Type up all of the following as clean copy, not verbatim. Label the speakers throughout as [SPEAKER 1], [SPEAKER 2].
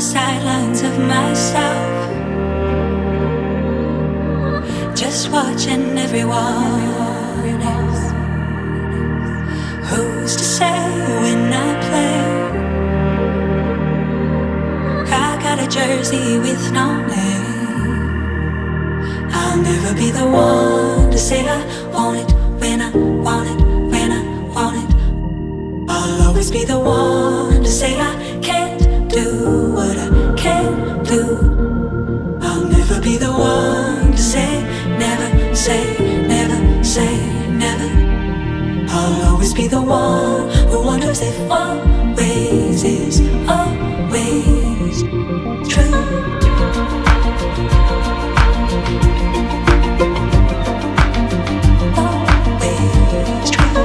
[SPEAKER 1] sidelines of myself, just watching everyone else. Who's to say when I play? I got a jersey with no name. I'll never be the one to say I want it when I want it, when I want it. I'll always be the one to say I can't do what I can't do. I'll never be the one to say never, say never, say never. I'll always be the one who wonders if always is always true. Always true.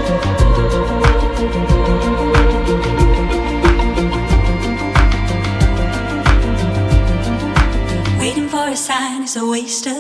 [SPEAKER 1] Waiting for a sign is a waste of